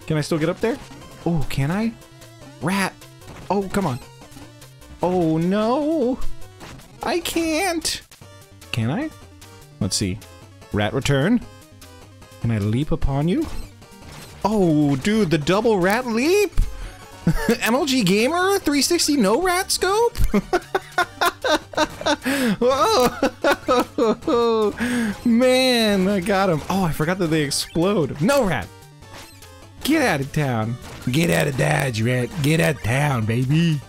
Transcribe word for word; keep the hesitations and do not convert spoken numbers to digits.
Can I still get up there? Oh, can I? Rat. Oh, come on. Oh, no. I can't. Can I? Let's see. Rat return. Can I leap upon you? Oh, dude, the double rat leap? M L G Gamer three sixty no rat scope? Whoa! Man, I got him. Oh, I forgot that they explode. No rat! Get out of town. Get out of Dodge, rat. Get out of town, baby.